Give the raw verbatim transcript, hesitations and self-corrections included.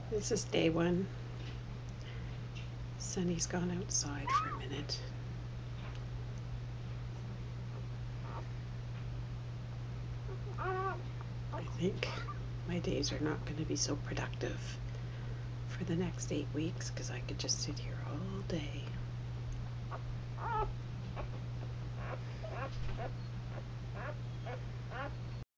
This is day one. Sunny's gone outside for a minute. I think my days are not going to be so productive for the next eight weeks because I could just sit here all day.